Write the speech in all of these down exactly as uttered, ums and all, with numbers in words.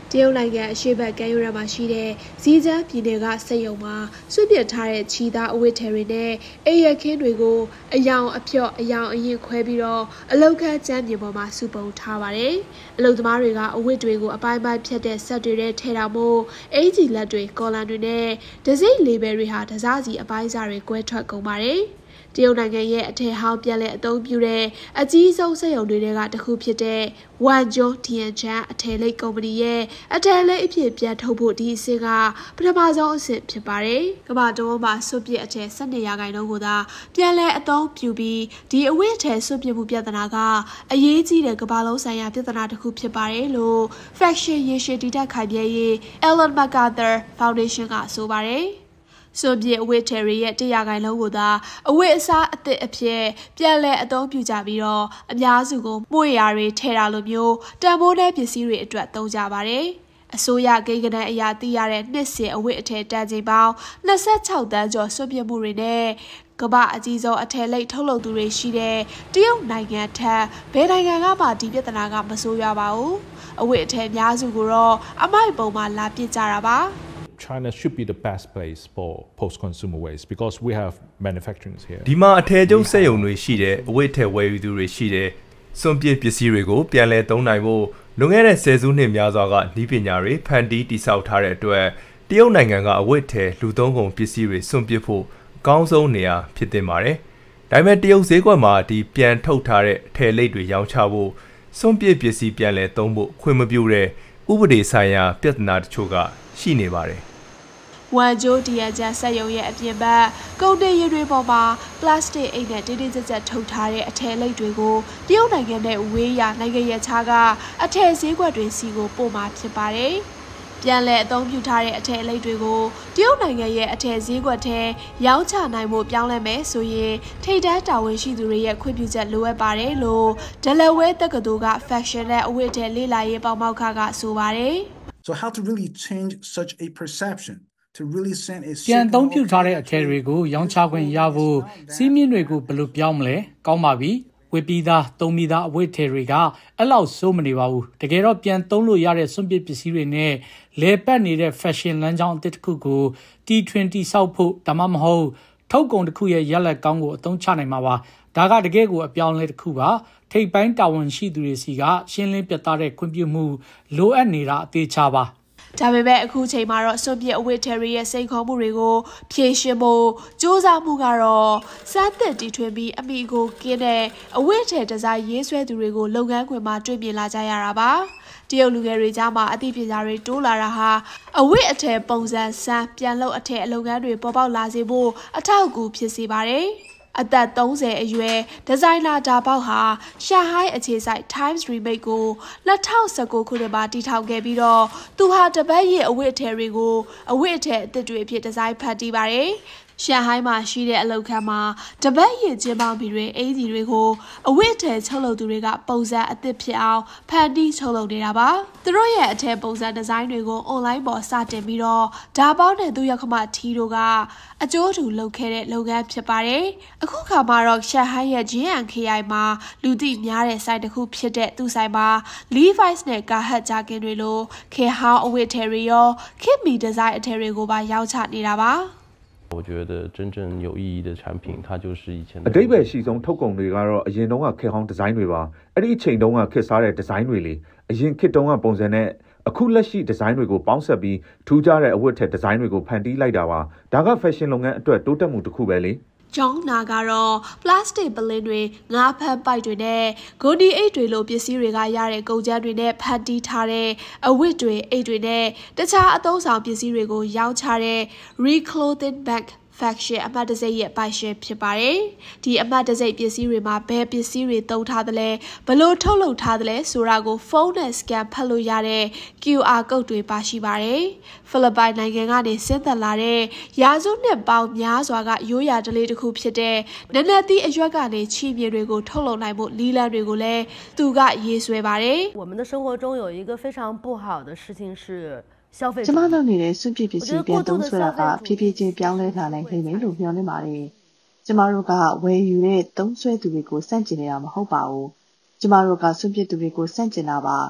တရုတ်နိုင်ငံအရှေ့ဘက်ကမ်းရိုးတန်းမှာရှိတဲ့ဇီချမ်းပြည်နယ်ကစက်ရုံမှာစွန့်ပစ်ထားတဲ့ချီသားအဝတ်ထည်တွေနဲ့အိမ်ရခင်းတွေကိုအယောင်အဖြော့အယောင်အရင်ခွဲပြီးတော့အလုတ်ခန်းကျမ်းပြင်ပေါ်မှာစုပုံထားပါတယ်။အလုတ်သမားတွေကအဝတ်တွေကိုအပိုင်းပိုင်းဖြတ်တဲ့ဆက်တွေထဲထည့်တာမို့အင်ဂျီလက်တွေကော်လန်တွေနဲ့ဒစိမ့်လေးဘယ်တွေဟာတစားစီအပိုင်းစားတွေကွဲထွက်ကုန်ပါတယ်။တရုတ်နိုင်ငံရဲ့အထည်ဟောင်းပြန်လည်အသုံးပြုတဲ့အကြီးဆုံးစက်ရုံတွေကတစ်ခုဖြစ်တဲ့ဝမ်ကျိုးတီယန်ချန်အထည်လိပ်ကုမ္ပဏီရဲ့အထည်လိပ်အဖြစ်ပြန်ထုတ်ဖို့ဒီအဆင့်ကပထမဆုံးအဆင့်ဖြစ်ပါတယ်။ကမ္ဘာတဝန်းမှာစွန့်ပစ်အထည်၁၂ရာခိုင်နှုန်းကိုသာပြန်လည်အသုံးပြုပြီးဒီအဝတ်အထည်စွန့်ပစ်မှုပြဿနာကအရေးကြီးတဲ့ကမ္ဘာလုံးဆိုင်ရာပြဿနာတစ်ခုဖြစ်ပါတယ်လို့ Fashion ရေရှည်တည်တံ့ခိုင်မြဲရေး Ellen MacArthur Foundation ကဆိုပါတယ်။စွန့်ပစ်အဝတ်ထည်တွေရဲ့တရာခိုင်လုံးကိုသာအဝတ်အစားအသစ်အဖြစ်ပြန်လည်အသုံးပြုကြပြီးတော့အများစုကိုမှုရရာတွေထည့်တာလိုမျိုးတန်ဖိုးတဲ့ပစ္စည်းတွေအတွက်သုံးကြပါတယ်။အစိုးရကိန်းဂဏန်းအရာသိရတဲ့နှစ်စဉ်အဝတ်အထည်တန်ချိန်ပေါင်း၂၆တန်းကျော်စွန့်ပစ်မှုတွေနဲ့ကမ္ဘာအကြီးဆုံးအထည်လိပ်ထုတ်လုပ်သူတွေရှိတဲ့တရုတ်နိုင်ငံထက်ဘယ်နိုင်ငံကမှဒီပြဿနာကမဆိုးရွားပါဘူး။အဝတ်အထည်အများစုကိုတော့အမိုက်ပုံမှာလာပစ်ကြတာပါ China should be the best place for post-consumer waste because we have manufacturers here. ဒီမှာအထည်ချုပ်စက်ရုံတွေရှိတယ်အဝတ်ထည်ဝယ်ယူသူတွေရှိတယ်စွန့်ပစ်ပစ္စည်းတွေကိုပြန်လည်သုံးနိုင်ဖို့လွန်ခဲ့တဲ့ဆယ်စုနှစ်များစွာကနည်းပညာတွေဖန်တီးတည်ဆောက်ထားတဲ့အတွက်တရုတ်နိုင်ငံကအဝတ်ထည်လူသုံးကုန်ပစ္စည်းတွေစွန့်ပစ်ဖို့အကောင်းဆုံးနေရာဖြစ်တင်ပါတယ်။ဒါပေမဲ့တရုတ်ဈေးကွက်မှာဒီပြန်ထုတ်ထားတဲ့အထည်လိပ်တွေရောင်းချဖို့စွန့်ပစ်ပစ္စည်းပြန်လည်သုံးဖို့ခွင့်မပြုတဲ့ဥပဒေဆိုင်ရာပြဿနာတချို့ကရှိနေပါတယ်ဝမ်ကျိုးတီယန်ချန်ဆက်ရုံရဲ့အပြင်ဘက်ကုန်တင်ရည်တွေပေါ်မှာပလတ်စတစ်အိတ်နဲ့တင်းတင်းကြပ်ကြပ်ထုတ်ထားတဲ့အထည်လိပ်တွေကိုတရုတ်နိုင်ငံနဲ့ဝေးရာနိုင်ငံရခြားကအထည်ဈေးကွက်တွေစီကိုပို့မှာဖြစ်ပါတယ်။ပြန်လည်အသုံးပြုထားတဲ့အထည်လိပ်တွေကိုတရုတ်နိုင်ငံရဲ့အထည်ဈေးကွက်ထဲရောင်းချနိုင်မှုပြောင်းလဲမယ်ဆိုရင်ထိပ်တန်းတာဝန်ရှိသူတွေရဲ့ခွင့်ပြုချက်လိုအပ်ပါတယ်လို့ Delaware တက္ကသိုလ်က Fashion နဲ့အဝတ်အထည်လေ့လာရေးပေါင်းမောက္ခကဆိုပါတယ်။ So how to really change such a perception ပြန်သုံးပြုထားတဲ့အထည်တွေကိုရောင်းချခွင့်ရဖို့စီးမြင့်တွေကိုဘယ်လိုပြောင်းမလဲကောင်းပါပြီဝေပြီးသားသုံးပြီးသားအဝတ်ထည်တွေကအဲ့လောက်စိုးမနေပါဘူးတကယ်တော့ပြန်သုံးလို့ရတဲ့စွန့်ပစ်ပစ္စည်းတွေနဲ့လဲပတ်နေတဲ့ fashion လမ်းကြောင်းအသစ်တစ်ခုကို T ၂၀ ဆောက်ဖို့ဒါမှမဟုတ်ထုတ်ကုန်တစ်ခုရဲ့ရက်လက်ကောင်းကိုအသုံးချနိုင်မှာပါဒါကတကယ်ကိုအပြောင်းလဲတစ်ခုပါထိပ်ပိုင်းတာဝန်ရှိသူတွေစီကရှင်းလင်းပြသတဲ့ခွင့်ပြုမှုလိုအပ်နေတာအသေးချပါဒါပေမဲ့အခုချိန်မှာတော့စွန့်ပစ်အဝတ်ထည်တွေရဲ့စိန်ခေါ်မှုတွေကိုဖြေရှင်းဖို့စူးစမ်းမှုကတော့စမ်းသစ်တီထွင်ပြီးအမိကိုကင်းတဲ့အဝတ်ထည်ဒီဇိုင်းရေးဆွဲသူတွေကိုလုပ်ငန်းခွင်မှာတွေ့မြင်လာကြရတာပါတရုတ်လူငယ်တွေကြားမှာအသိပညာတွေတိုးလာတာဟာအဝတ်အထည်ပုံစံစမ်းပြန်လုပ်အထည်အလုပ်ငန်းတွေပေါ်ပေါက်လာစေဖို့အထောက်အကူဖြစ်စေပါတယ်အသက်သုံးဆယ်အရွယ်ဒီဇိုင်နာဒါပေါက်ဟာရှာဟိုင်းအခြေစိုက် Times Remake ကို၂၀၁၉ခုနှစ်မှာတည်ထောင်ခဲ့ပြီးတော့သူဟာတပတ်ရဲ့အဝတ်အထည်တွေကိုအဝတ်အထည်အသစ်တွေအဖြစ်ဒီဇိုင်းဖန်တီးပါတယ်ရှန်ဟိုင်းမှာရှိတဲ့အလုပ်ခန်းမှာတပတ်ရည်ကျင်းပေါင်းပြီးတွေအင်ဂျီတွေကိုအဝတ်အထည်ချုပ်လုပ်သူတွေကပုံစံအသစ်ဖြစ်အောင်ဖန်တီးချုပ်လုပ်နေတာပါသူတို့ရဲ့အထည်ပုံစံဒီဇိုင်းတွေကိုအွန်လိုင်းပေါ်စတင်ပြီးတော့ဒါပေါင်းနဲ့သူရောက်ခမထီတို့ကအကျိုးတူလုပ်ခဲ့တဲ့လုပ်ငန်းဖြစ်ပါတယ်အခုခါမှာတော့ရှန်ဟိုင်းရဲ့ ဂျင်း အန် ခေတ် အိုင် မှာလူသိများတဲ့ဆိုင်တစ်ခုဖြစ်တဲ့သူ့ဆိုင်မှာ Levi's နဲ့ Carhartt ဂျာကင်တွေလိုခေတ်ဟောင်းအဝတ်အထည်တွေရောခေတ်မီဒီဇိုင်းအထည်တွေကိုပါရောင်းချနေတာပါ我觉得真正有意义的产品它就是以前အတိတ်ပဲရှိဆုံးထုတ်ကုန်တွေကတော့အရင်တုန်းကခေတ်ဟောင်းဒီဇိုင်းတွေပါအဲ့ဒီအချိန်တုန်းကခေတ်စားတဲ့ဒီဇိုင်းတွေလေအရင်ခေတ်တုန်းကပုံစံနဲ့အခုလက်ရှိဒီဇိုင်းတွေကိုပေါင်းစပ်ပြီးထူးခြားတဲ့အဝတ်ထည်ဒီဇိုင်းတွေကိုဖန်တီးလိုက်တာပါဒါက fashion လုပ်ငန်းအတွက်တိုးတက်မှုတစ်ခုပဲလေဂျောင်းနာကတော့ပလတ်စတစ်ပလင်းတွေငါးဖမ်းပိုက်တွေနဲ့ဂိုဒီအိတ်တွေလိုပစ္စည်းတွေကရတဲ့ကုန်ကျန်းတွေနဲ့ဖန်တီးထားတဲ့အဝတ်တွေအိတ်တွေနဲ့တခြားအသုံးဆောင်ပစ္စည်းတွေကိုရောင်းချတဲ့ Reclothing Bag Fashion အမှတ်တစိမ့်ရဲ့ပိုင်ရှင်ဖြစ်ပါတယ်။ဒီအမှတ်တစိမ့်ပစ္စည်းတွေမှာဘယ်ပစ္စည်းတွေသုံးထားသလဲဘလို့ထုတ်လုပ်ထားသလဲဆိုတာကိုဖုန်းနဲ့ scan ဖတ်လို့ရတဲ့ Q R code တွေပါရှိပါတယ်။ဖိလစ်ပိုင်နိုင်ငံကနေဆင်းသက်လာတဲ့ရာစုနှစ်ပေါင်းများစွာကရိုးရာဓလေ့တစ်ခုဖြစ်တဲ့နနက်သီးအရွက်ကနေချီမြင်တွေကိုထုတ်လုပ်နိုင်ဖို့လီလန်တွေကိုလည်းသူကရေးဆွဲပါတယ်။我们的生活中有一个非常不好的事情是ကျမတို့နေတဲ့စွန့်ပစ်ပစ္စည်းပြန်သုံးဆွဲတာကဖြည်းဖြည်းချင်းပြောင်းလဲလာနိုင်လိမ့်မယ်လို့မျှော်လင့်ပါတယ်။ကျမတို့ကဝယ်ယူတဲ့သုံးဆွဲသူတွေကိုစန့်ကျင်နေတာမဟုတ်ပါဘူး။ကျမတို့ကစွန့်ပစ်သူတွေကိုစန့်ကျင်တာပါ။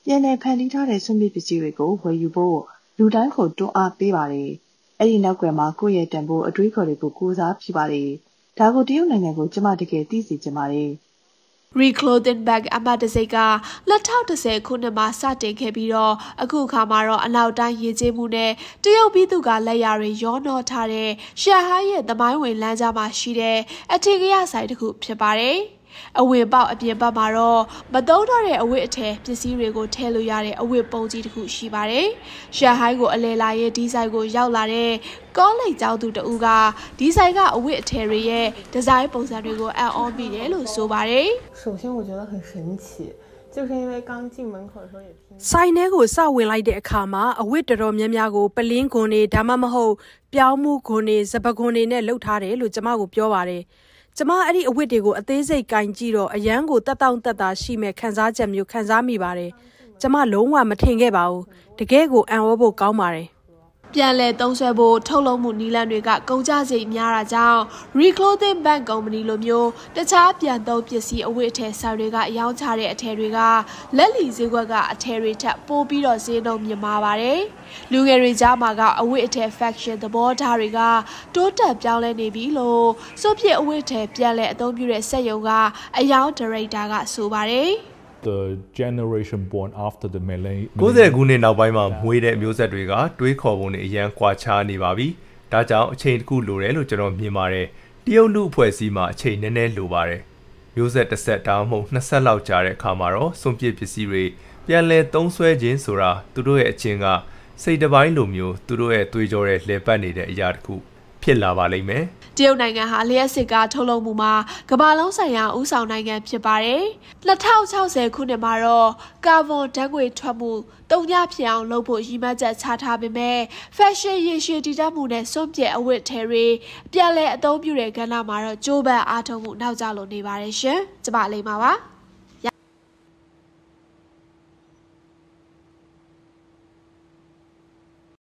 ပြန်လည်ဖန်တီးထားတဲ့စွန့်ပစ်ပစ္စည်းတွေကိုဝယ်ယူဖို့လူတိုင်းကိုတွန်းအားပေးပါတယ်။အဲ့ဒီနောက်ကွယ်မှာကိုယ့်ရဲ့တန်ဖိုးအတွေးခေါ်တွေကိုကိုးစားဖြစ်ပါတယ်။ဒါကိုတရုတ်နိုင်ငံကိုကျမတကယ်သိစေချင်ပါတယ်။ Reclothing bag အမတ်တစိတ်ကလက်ထောက်တစ်ခုနှစ်မှာစတင်ခဲ့ပြီးတော့အခုအခါမှာတော့အနောက်တိုင်းရေကျေးမှုနဲ့တရုတ်ပြည်သူကလက်ရာတွေရောနှောထားတဲ့ရှန်ဟိုင်းရဲ့သမိုင်းဝင်လမ်းကြားမှာရှိတဲ့အထင်ကြီးဆိုင်တစ်ခုဖြစ်ပါတယ်။အဝတ်ပေါက်အပြင်ဘက်မှာတော့မသုံးတော့တဲ့အဝတ်အထည်ပစ္စည်းတွေကိုထည့်လို့ရတဲ့အဝတ်ပုံကြီးတစ်ခုရှိပါတယ်။ရှန်ဟိုင်းကိုအလဲလာရဲ့ဒီဇိုင်းကိုရောက်လာတဲ့ကောလိပ်ကျောင်းသူတဦးကဒီဇိုင်းကအဝတ်အထည်တွေရဲ့ဒီဇိုင်းပုံစံတွေကိုအံ့ဩမိတယ်လို့ဆိုပါတယ်။首先我觉得很神奇就是因为刚进门口的时候也听ဆိုင်ထဲကိုစဝင်လိုက်တဲ့အခါမှာအဝတ်တော်တော်များများကိုပလင်းခွန်တွေဒါမှမဟုတ်ပြောင်းမှုခွန်တွေစပခွန်တွေနဲ့လှုပ်ထားတယ်လို့ကျမကိုပြောပါတယ်ကျမအဲ့ဒီအဝတ်တွေကိုအသေးစိတ်ကင်ကြည့်တော့အရန်ကိုတက်တောင့်တက်တာရှိမဲ့ခံစားချက်မျိုးခံစားမိပါတယ်ကျမလုံးဝမထင်ခဲ့ပါဘူးတကယ်ကိုအံ့ဩဖို့ကောင်းပါတယ်ပြန်လည်သုံးစွဲဖို့ထုတ်လုပ်မှုနည်းလမ်းတွေကကုန်ကျစရိတ်များတာကြောင့် Reclothing Bank Company လိုမျိုးတခြားပြန်သုံးပစ္စည်းအဝတ်အထည်ဆိုင်တွေကရောင်းချတဲ့အထည်တွေကလက်လီဈေးကွက်ကအထည်တွေထပ်ပိုပြီးတော့ဈေးနှုန်းမြင့်မာပါတယ်။လူငယ်တွေကြားမှာကအဝတ်အထည် fashion သဘောထားတွေကတိုးတက်ပြောင်းလဲနေပြီလို့စွန့်ပစ်အဝတ်အထည်ပြန်လည်အသုံးပြုတဲ့စက်ရုံကအယောင်ဒါရိုက်တာကဆိုပါတယ်။ the generation born after the millennium ကိုးဆယ်ခုနှစ်နောက်ပိုင်းမှာမွေးတဲ့မျိုးဆက်တွေကတွေးခေါ်ပုံတွေအရန်ကွာခြားနေပါပြီ။ဒါကြောင့်အချိန်တစ်ခုလိုတယ်လို့ကျွန်တော်မြင်ပါတယ်။တရုတ်လူအဖွဲ့အစည်းမှာအချိန်နည်းနည်းလိုပါတယ်။မျိုးဆက်တစ်ဆက်တောင်မှနှစ်ဆက်လောက်ကြာတဲ့အခါမှာတော့စွန့်ပစ်ပစ္စည်းတွေပြန်လည်သုံးစွဲခြင်းဆိုတာသူတို့ရဲ့အချင်းကစိတ်တစ်ပိုင်းလိုမျိုးသူတို့ရဲ့သွေးကြောတဲ့လဲပတ်နေတဲ့အရာတစ်ခုဖြစ်လာပါလိမ့်မယ်။တရုတ်နိုင်ငံဟာလျှက်စစ်ကားထုတ်လုပ်မှုမှာကမ္ဘာလုံးဆိုင်ရာဦးဆောင်နိုင်ငံဖြစ်ပါတယ်။၂၀၆၀ခုနှစ်မှာတော့ကာဗွန်ဓာတ်ငွေထွက်မှုတုံ့ညဖြစ်အောင်လုပ်ဖို့ရည်မှန်းချက်ချထားပေမဲ့ fashion ရေရှည်တည်တတ်မှုနဲ့စွန့်ပစ်အဝတ်ထည်တွေပြန်လည်အသုံးပြုတဲ့ကဏ္ဍမှာတော့ကြိုးပမ်းအားထုတ်မှုနောက်ကျလို့နေပါတယ်ရှင်။ကျမလေးပါပါ။